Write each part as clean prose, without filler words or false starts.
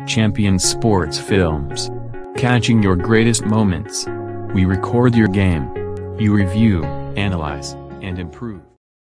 Champion Sports Films. Catching your greatest moments. We record your game. You review, analyze, and improve.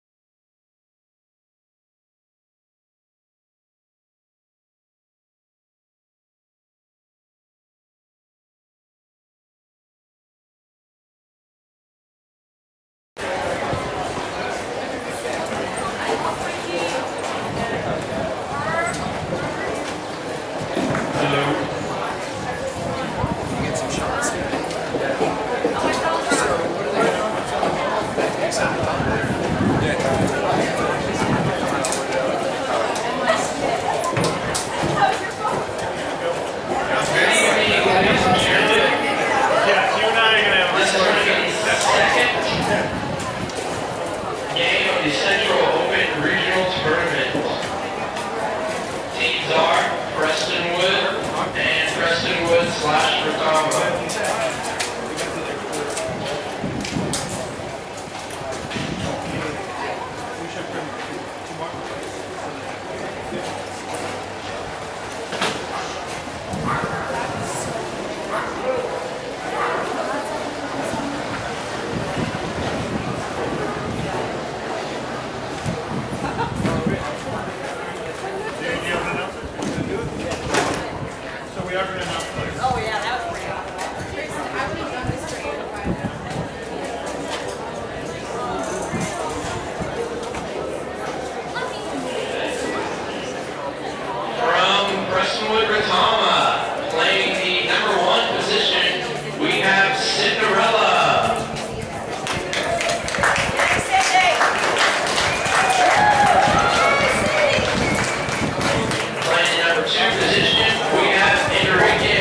Prestonwood and Prestonwood/Retama. Oh yeah, that was pretty awesome. I would have done this for 8 to 5. From Prestonwood Retama, playing the #1 position, we have Cinderella. Playing #2 position, we have Enrique.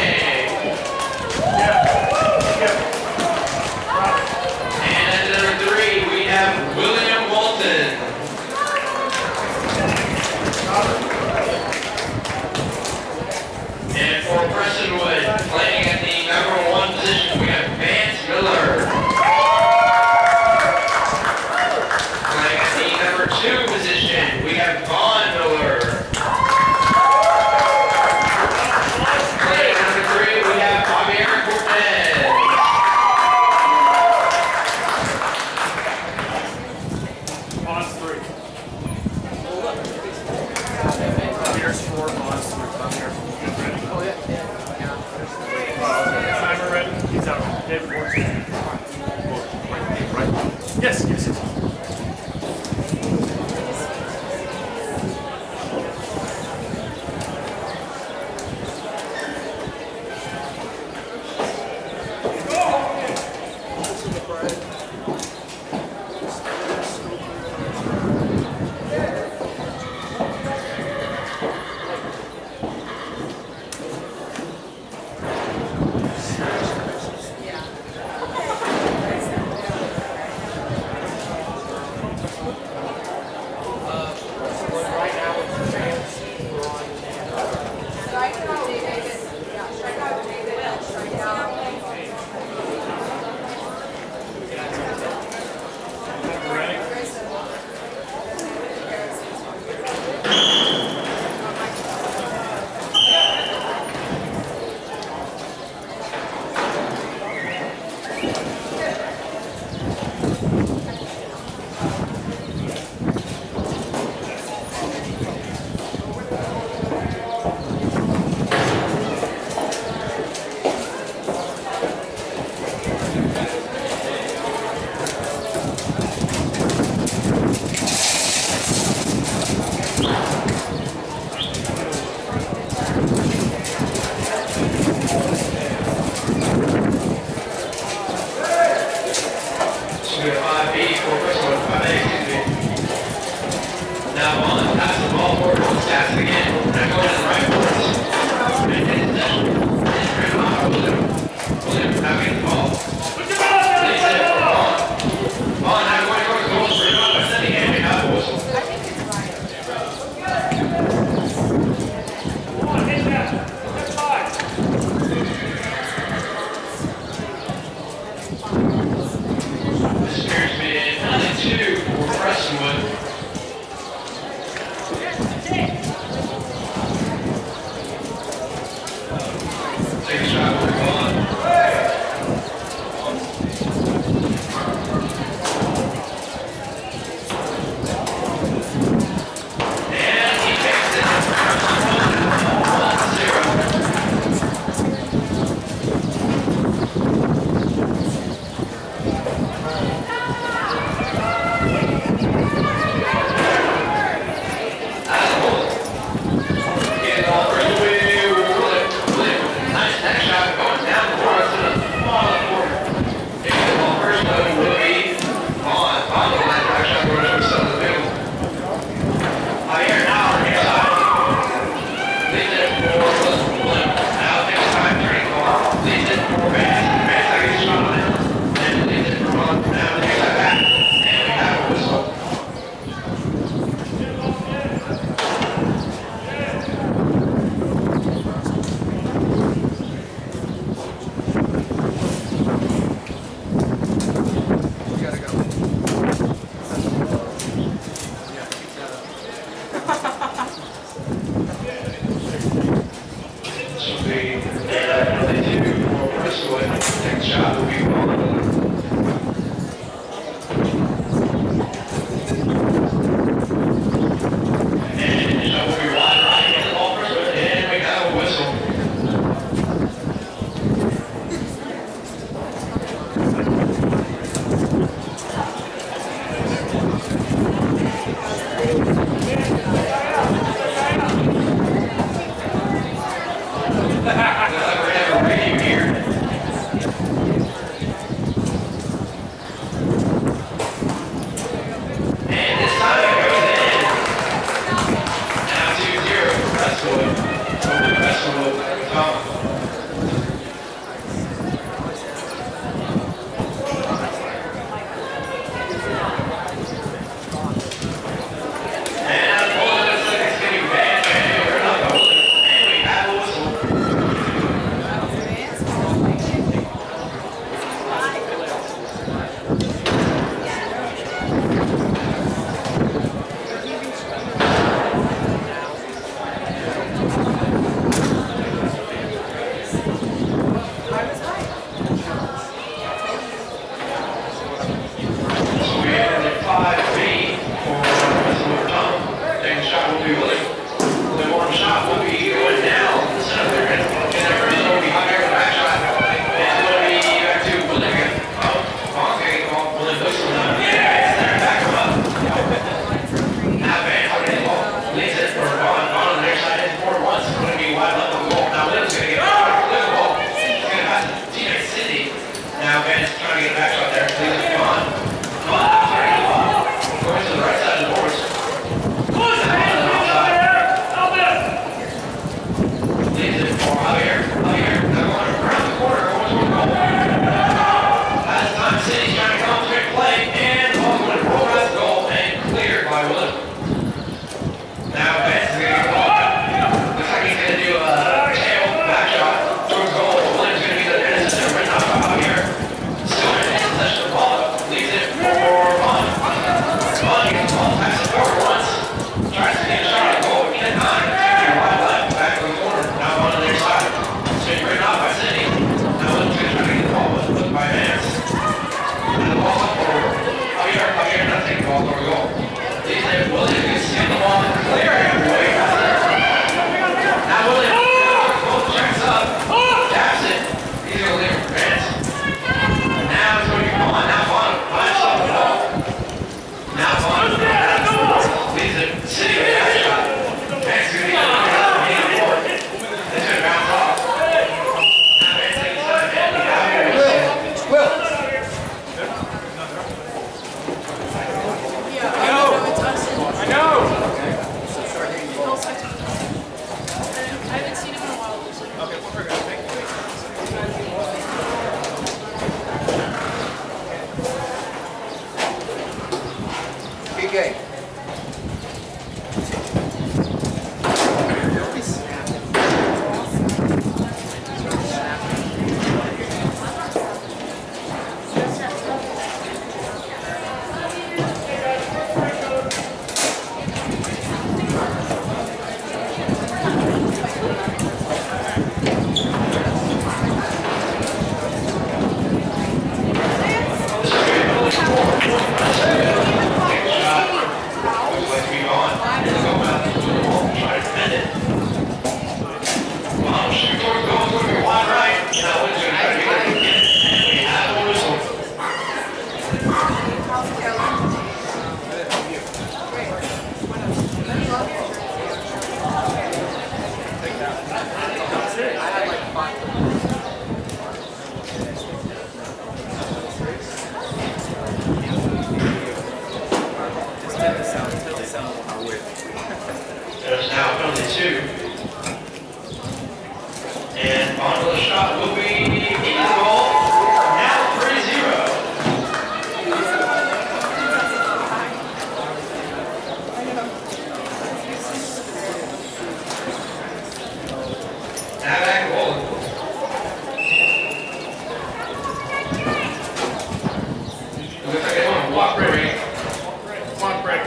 Prestonwood. Next shot will be Polo. There's now penalty 2. And on to the shot will be equal. Now 3-0. Now back to Woodlands. Looks like they want to walk break. Walk break.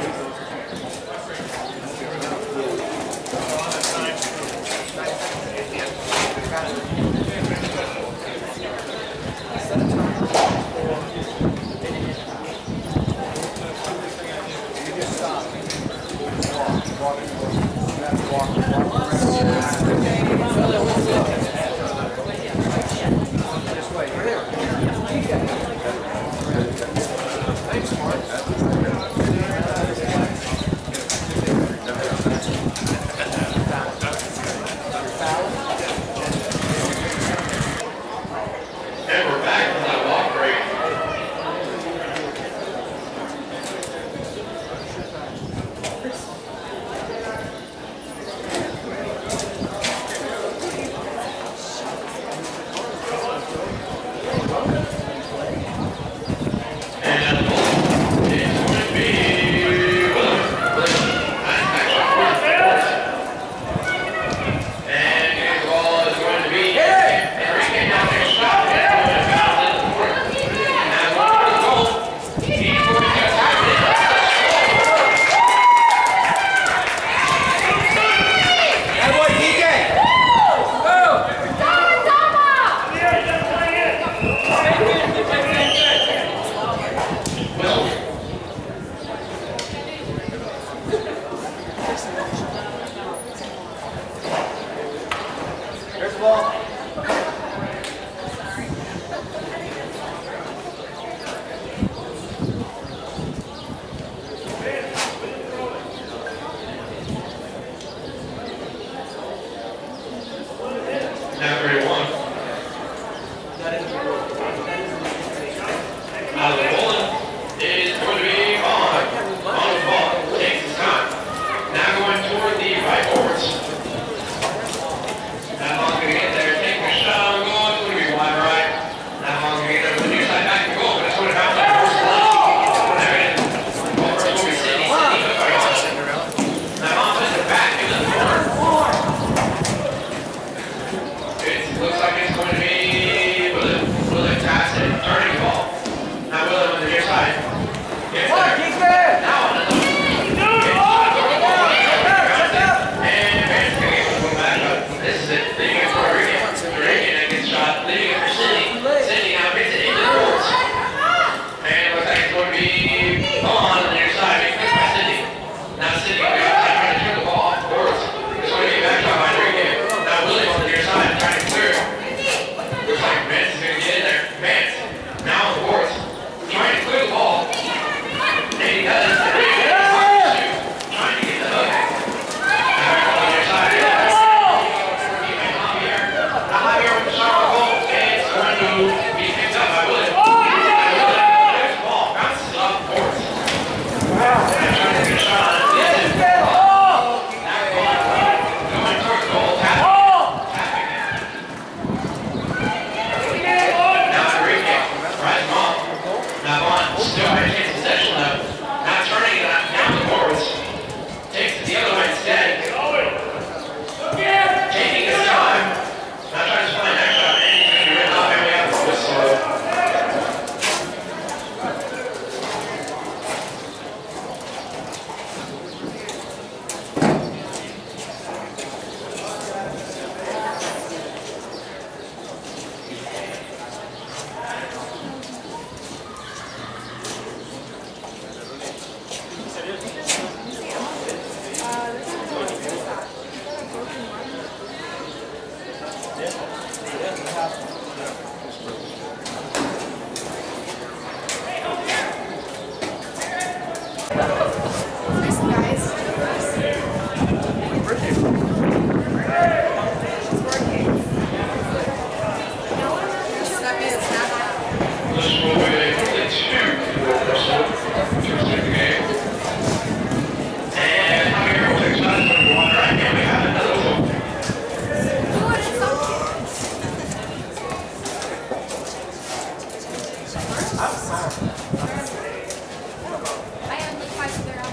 I am the 5 there.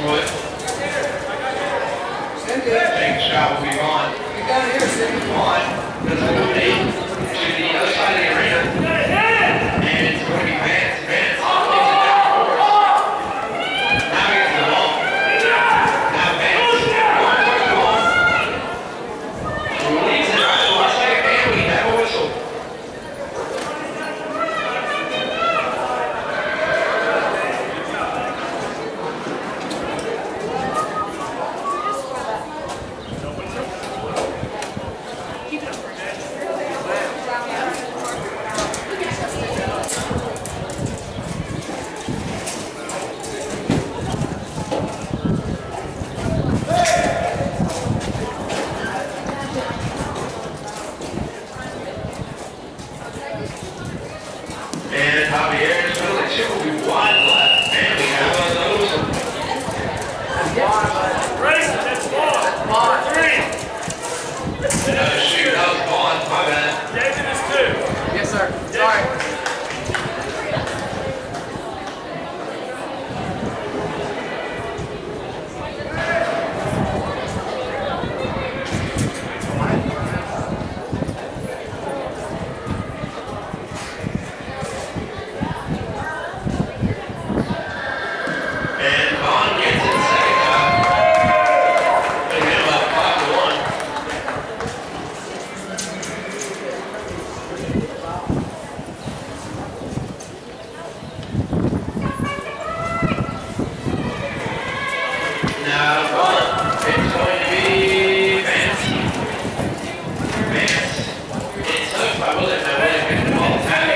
Prestonwood. Second shot will be on. On. Does it move to the other side of the arena. And it's going to be Vance. Vance takes it down forward. Now he gets the ball. Now Vance going towards the ball. Leaves it right to the left side, and we have a whistle. And Javier's penalty two will be wide left, and we have one of those. Grayson, that's ball. 3. Shoot, that was Vaughn, my bad. Jason is 2. Yes, sir. Sorry. And Vaughn gets it second half. They get about 5-1. Now Vaughn, it's going to be Vance. Vance. It's hooked by Woodlands. Now Woodlands gets the ball tapping.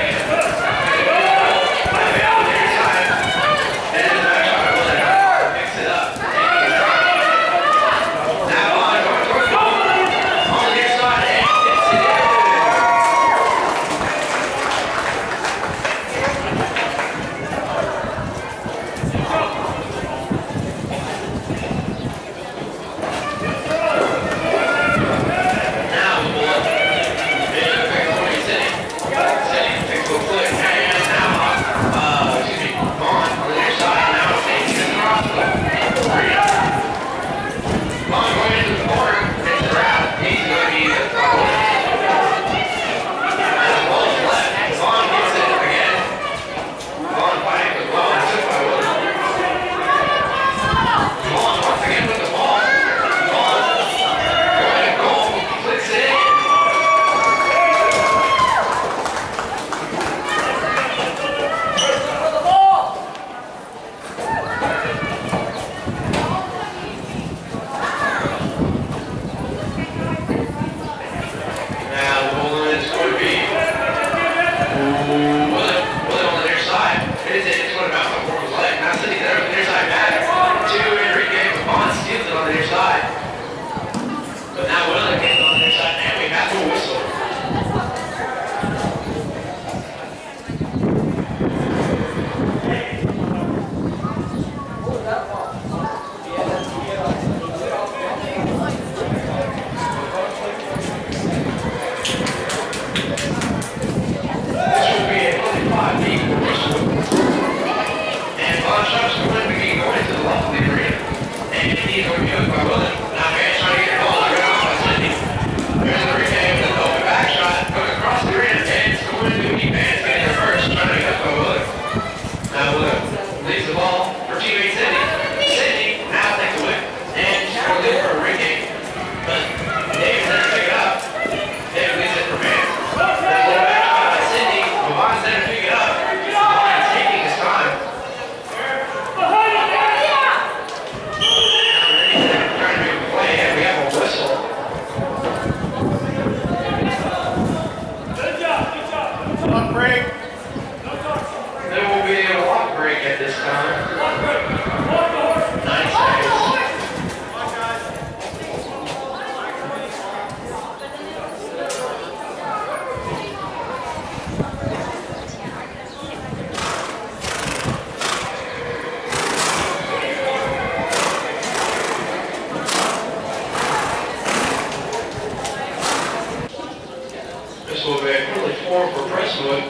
form for Prestonwood.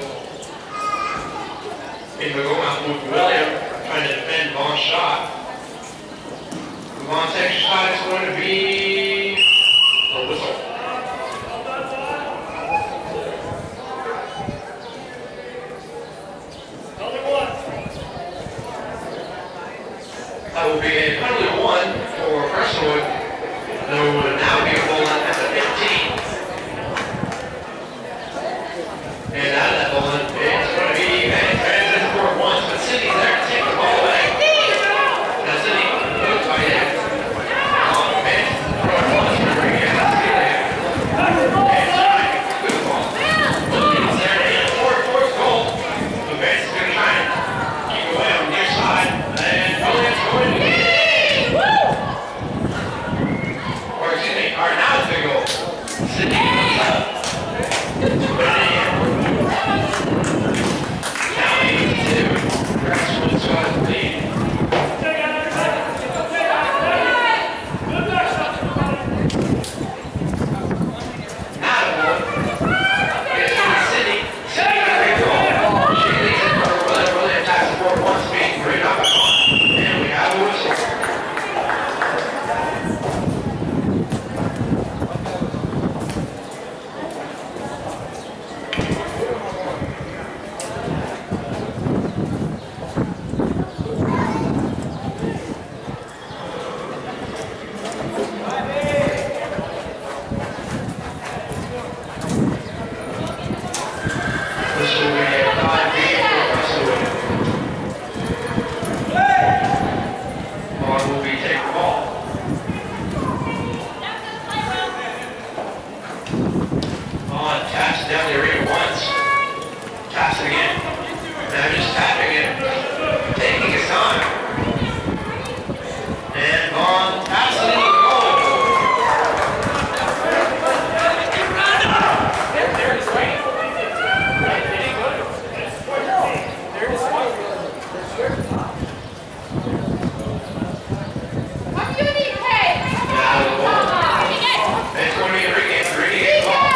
And we're going out with William, trying to defend Vaughn's shot. Move on to extra shot. It's going to be a whistle. That will be a penalty of 1 for Prestonwood. There will now be a goal line at the 15. And out of that goal line, it's going to be transition for once, but Cindy's there to take the ball away. Now Cindy moves by in. On the bench, throw it once, bring it out to the end. And try good ball. Woodlands there to hit a fourth goal. The bench is going to try and keep away on the near side. And Woodlands going to get it. Or excuse me, or now it's a goal. Cindy comes up. Put it in. Now 82. Prestonwood's got the lead. Down the arena once. Taps it again. Now just tapping it. Taking his time. And on taps it into the goal. There it is, right? There it is. I'm gonna need pay. Now the goal. It's going to be a regame. Regame goal.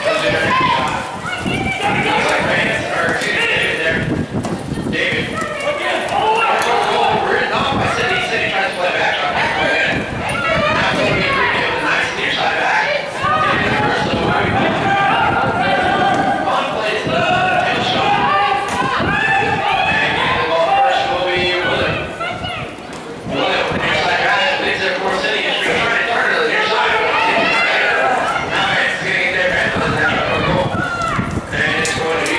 David. Written off by Cindy. Cindy tries to play back shot. Now it's going to be a regame with a nice near side back. David the first little movie. On plays the tail shot. And getting the ball first will be William. William with the near side back. Leads there for Cindy. Just trying to turn to the near side. Now it's going to get there. And it's going to be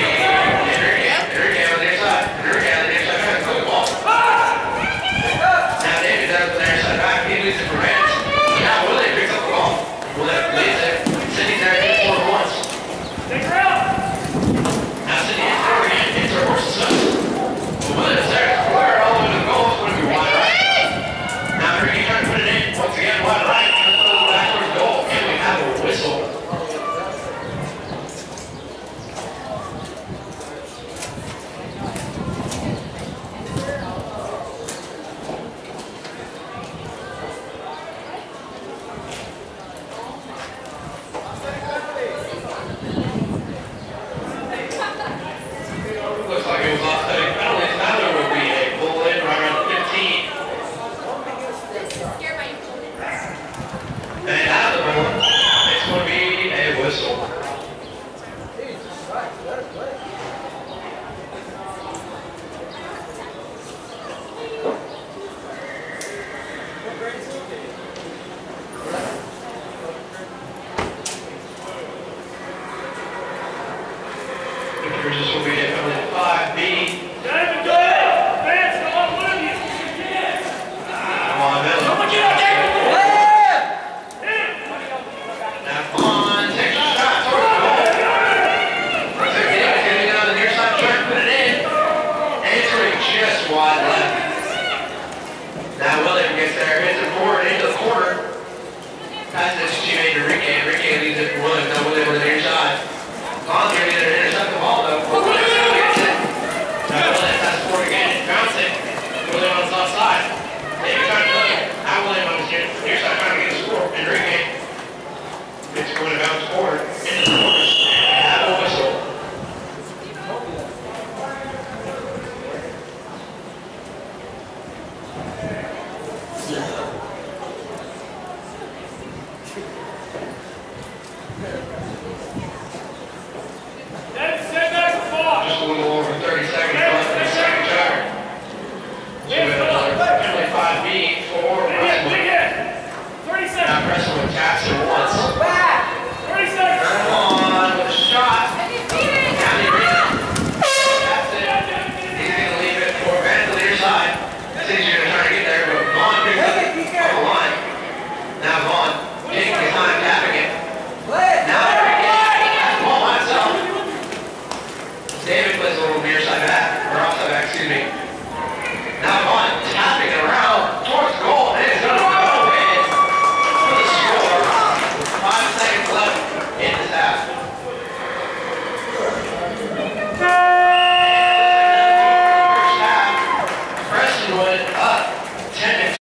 This will be definitely 5B. David, go! Vance, come on, one of you! Come on, Bill. Come on, get out, David! Now, come on, take your shot. Towards the goal. David's going to get on the near side, try to put it in. Answering just wide left. Now, William gets there, hits it forward into the corner. Passes it to teammate Enrique. Enrique leads it for William. Now, William on the near side. Andre needed to intercept the ball, though. excuse me. Now on, tapping it around towards goal, and it's going to go in for the score. 5 seconds left in this half. First half, Prestonwood up 10-2.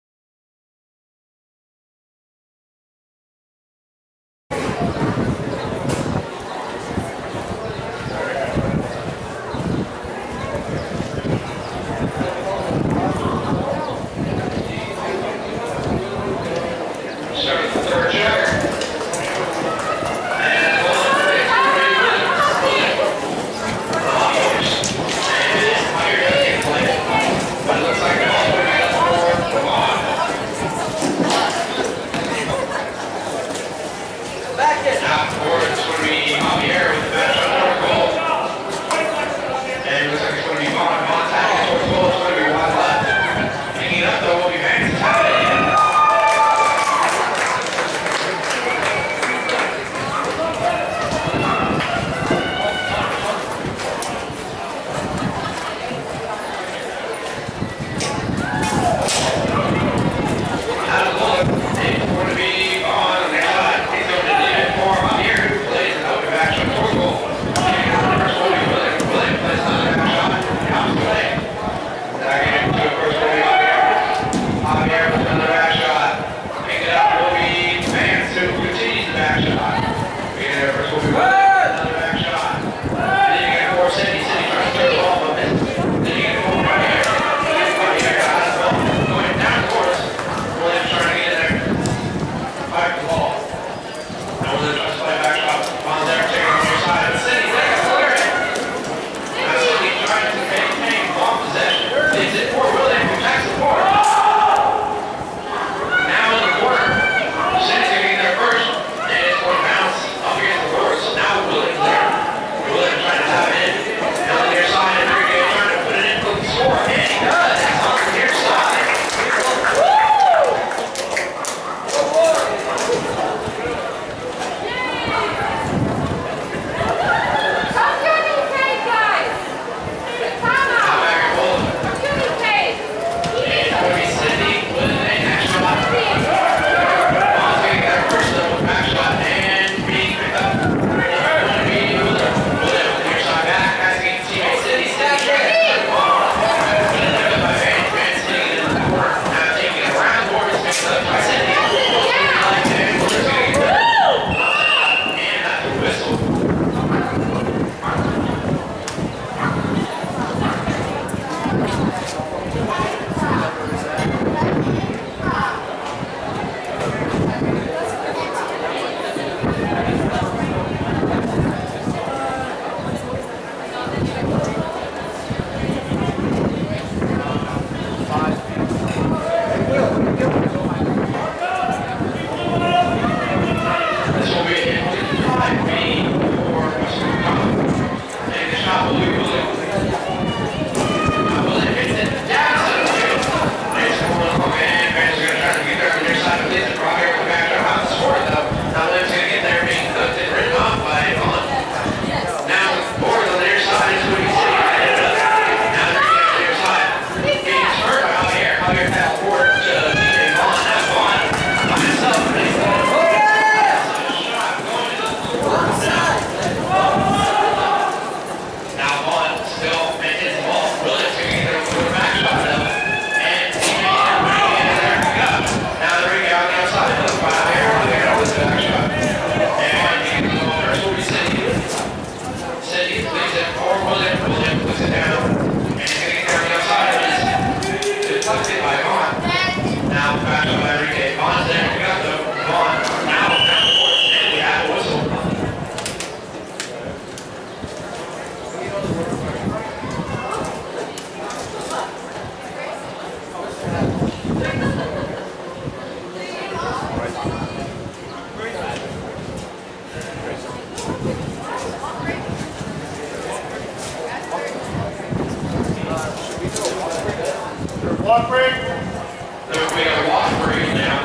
Walk break. There will be a walk break now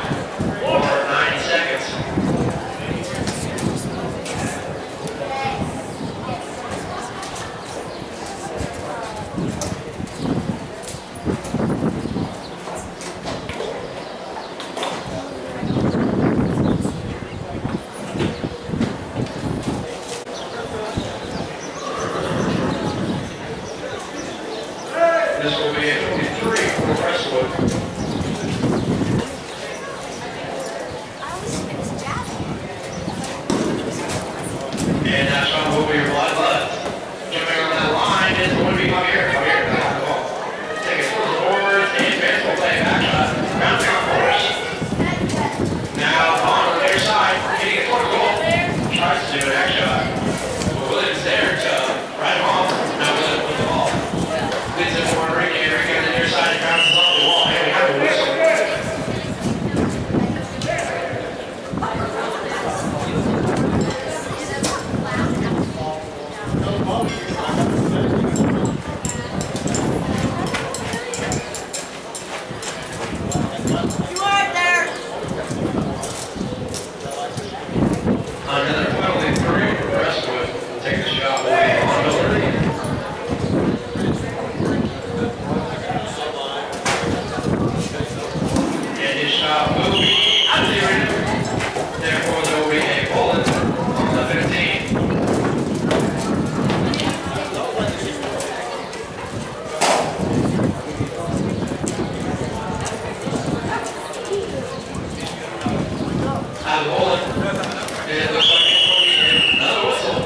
for 90 seconds. This will be a 53 for Prestonwood. And that shot will be your blood. Jumping on that line is going to be come here. That's the ball. Take it forward, and Vance will play a back shot. Bouncing on course. Now on the other side, hitting it toward the goal. Tries to do an X shot. But Woodlands there to right him off. Now Woodlands with the ball. Leads it forward, Ricky on the near side and bounces off the wall. And we have a whistle. Another penalty three for Prestonwood. Take the shot away on Miller. And his shot will be out of the arena. Therefore, there will be a bullet on the 15. Out of the bullet. And it looks like it's going to be another whistle.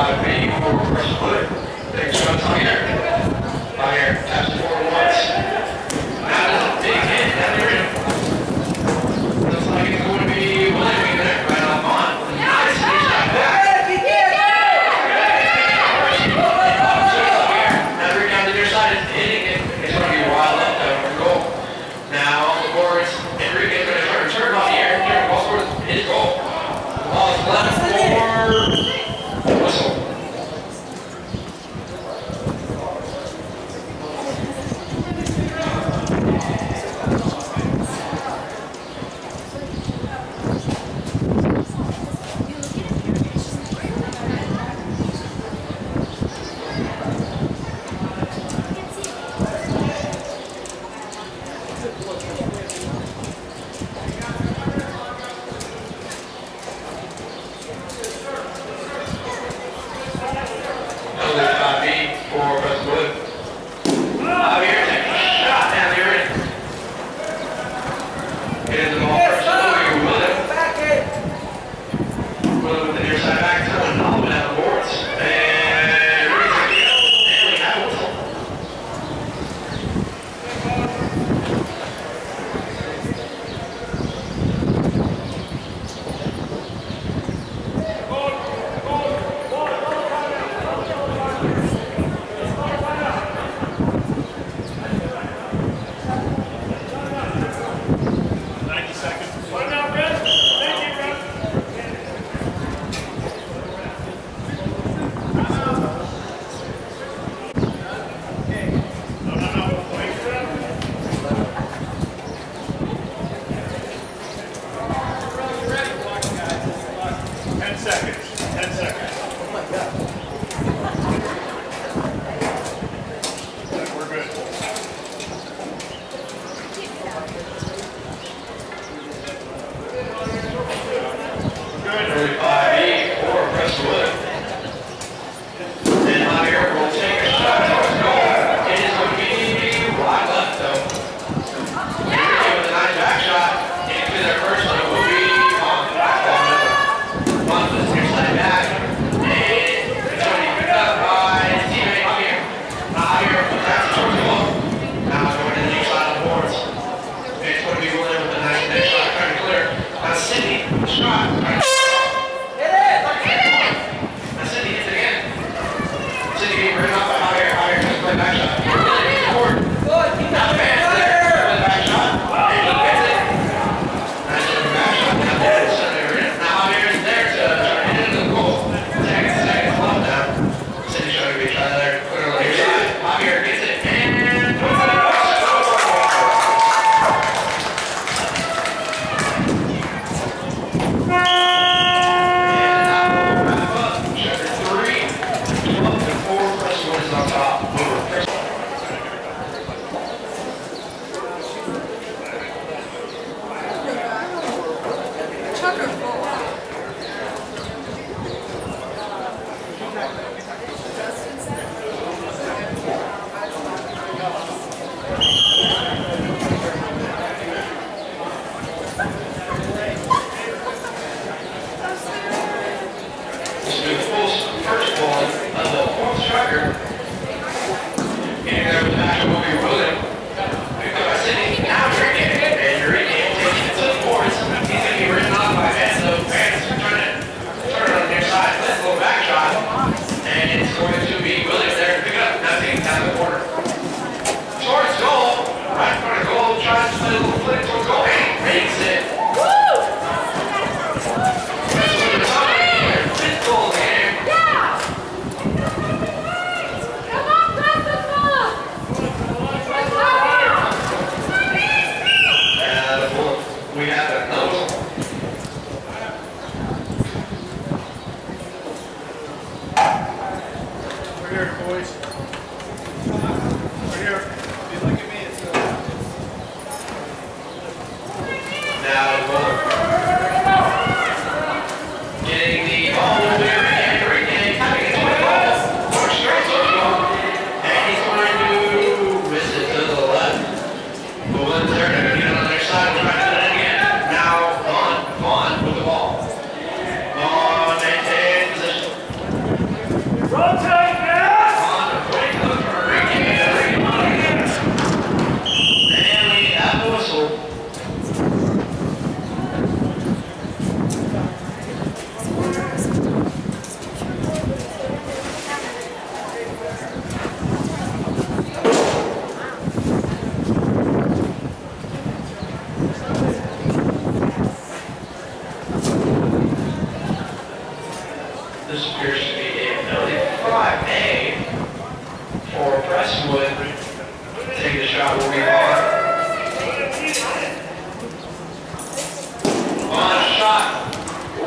would be for Prestonwood. Take shots on here. On here. Taps the forward once. That is a big hit. That there. Looks like it's going to be Woodlands there. Right off on. Nice shot back. Now we're down to their side. It's hitting it. It's going to be wild up though for goal. Now on the boards, Enrique's going to try to turn off the air. Here, ball scores his goal. The ball is left for whistle.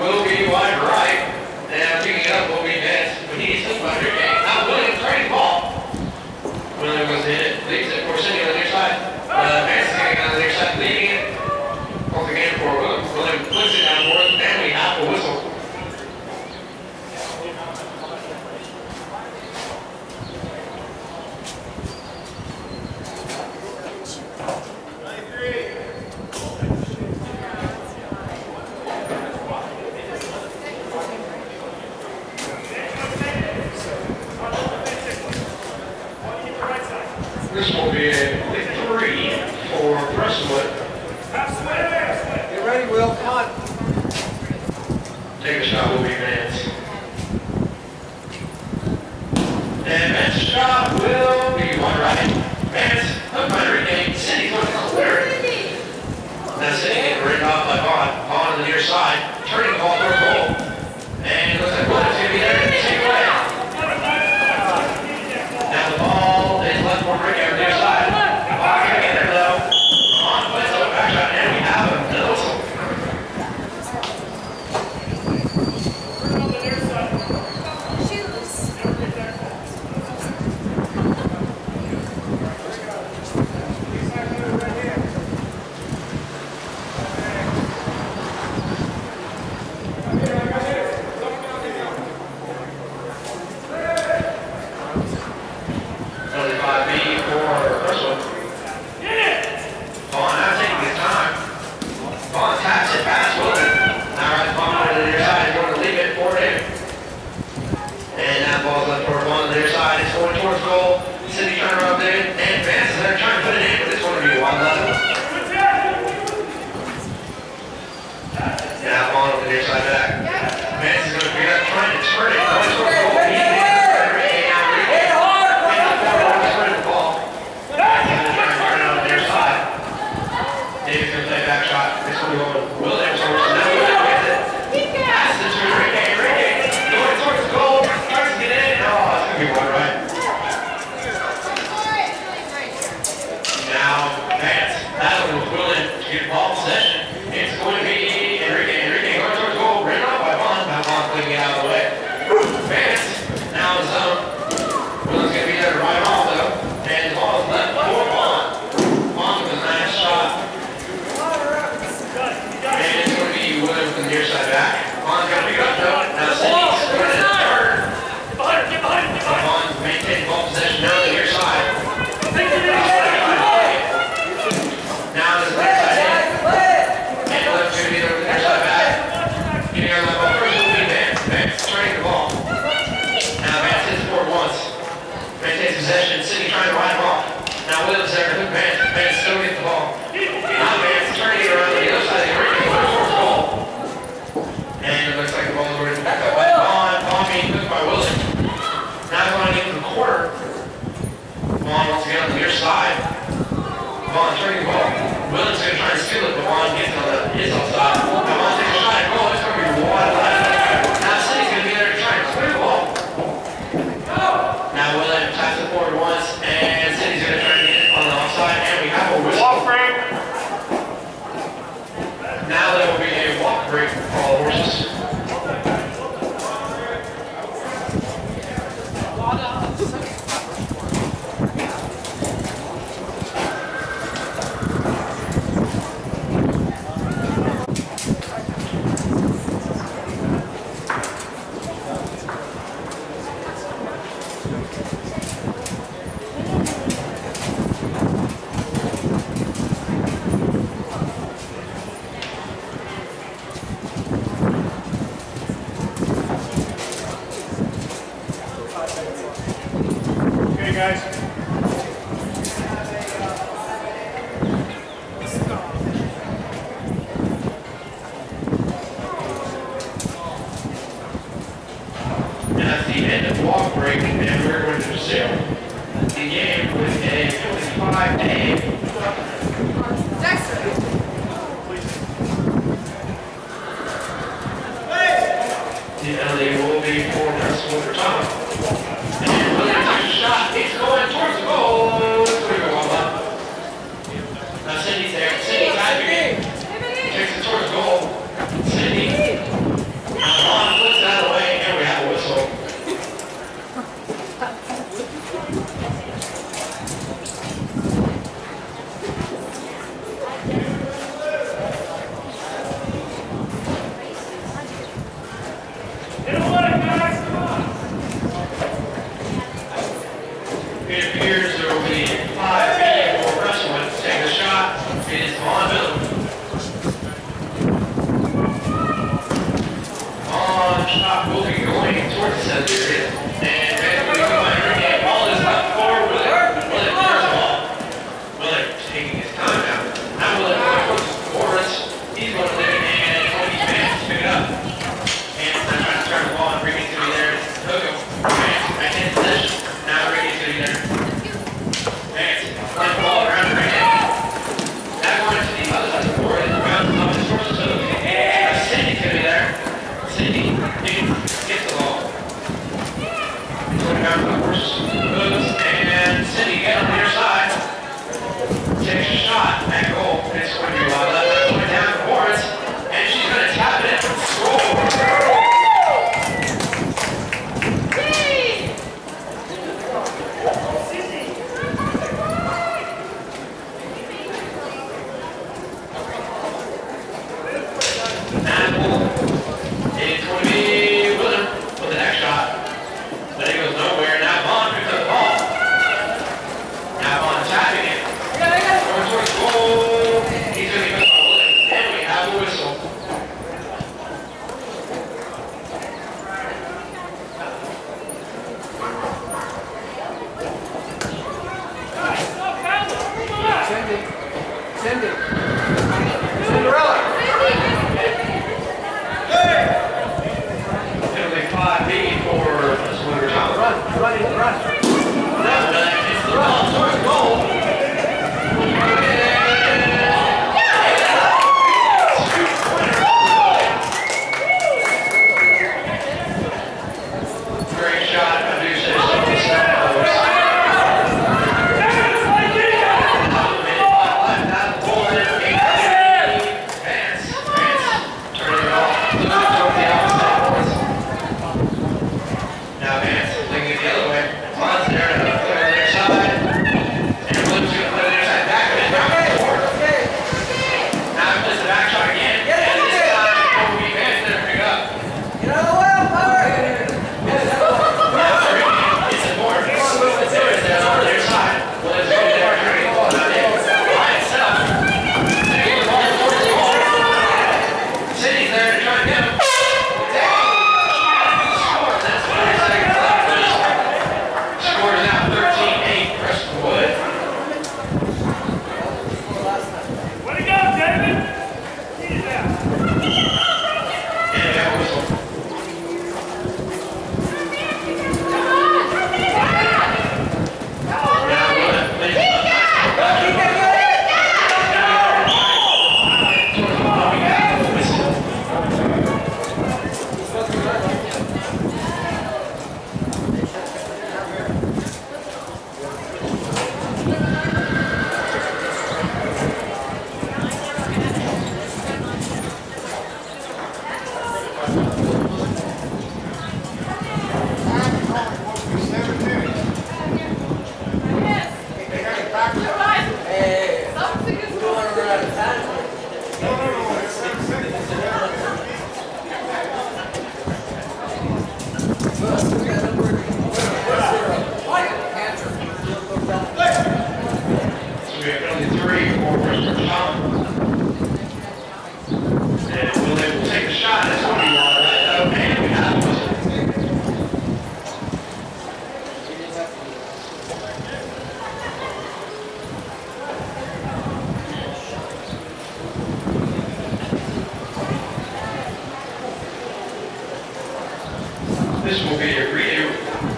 will be wide right. And picking it up will be Vance. But he's still by your game. Now Williams trying the ball. Williams goes to hit it. Leaves it for Cindy on the near side. Vance is getting on the near side, leaving it. Once again for Williams. Williams puts it down for him. And we have a whistle. This will be a victory for Prestonwood. Get ready, Will. Come on. Take a shot will be Vance. And Vance's shot will be one right. Vance, up by the regain. Cindy going to clear it. Now Cindy getting written off by Vaughn. Vaughn on the near side, turning the ball toward goal. And it looks like Williams going to be there to take away. Now the ball is left for Ricky on the near side. Vaughn going to get there though. Vaughn puts up a back shot, and we have a whistle. stop will be going towards the center area. And Vance will be going for game. Ball is left for Willard. Willard clears the ball. Willard taking his time now. Now Willard goes towards. He's going to do it, and Cody Vance to pick it up. And I'm trying to turn the ball, and Ricky's going to be there to hook him. Vance back in position. Now Ricky's going to be there. Vance playing the ball around the ring. Now going to the other side of the court. Around the sources of Cindy's going to be there. Cindy gets the ball. Going down to the horse. Moves, and Cindy gets on the near side. Takes a shot at goal. It's going to be left. Going down the boards. And she's going to tap it. Score! This will be your review.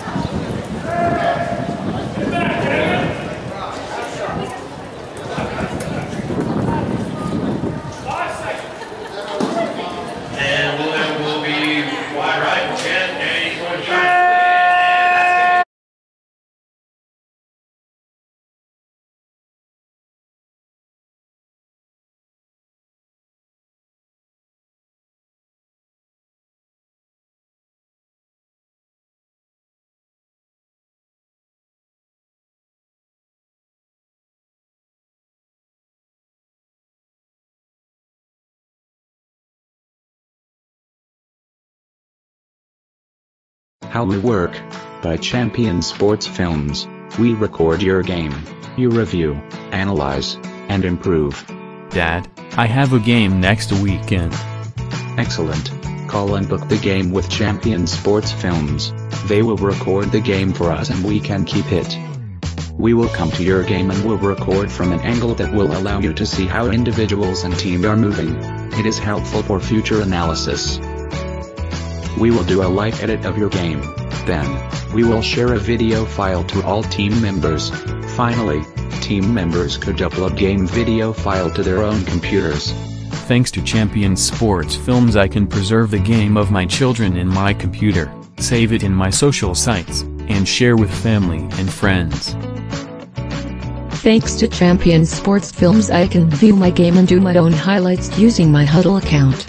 And William will be wide right again, and he's going to try and How We Work, by Champion Sports Films. We record your game, you review, analyze, and improve. Dad, I have a game next weekend. Excellent. Call and book the game with Champion Sports Films. They will record the game for us and we can keep it. We will come to your game and will record from an angle that will allow you to see how individuals and team are moving. It is helpful for future analysis. We will do a live edit of your game. Then, we will share a video file to all team members. Finally, team members could upload game video file to their own computers. Thanks to Champion Sports Films, I can preserve the game of my children in my computer, save it in my social sites, and share with family and friends. Thanks to Champion Sports Films, I can view my game and do my own highlights using my Huddle account.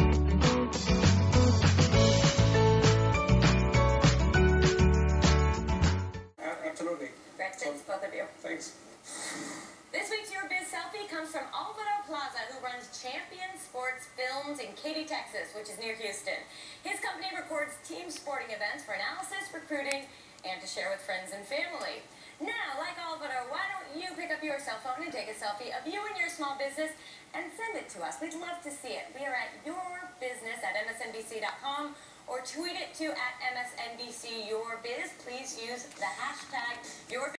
Absolutely. Thanks, both of you. Thanks. This week's Your Biz Selfie comes from Alvaro Plaza, who runs Champion Sports Films in Katy, Texas, which is near Houston. His company records team sporting events for analysis, recruiting, and to share with friends and family. Now, like Alvaro, why don't you pick up your cell phone and take a selfie of you and your small business and send it to us. We'd love to see it. We are at yourbusiness@msnbc.com or tweet it to @msnbcyourbiz. Please use the hashtag #yourbusiness.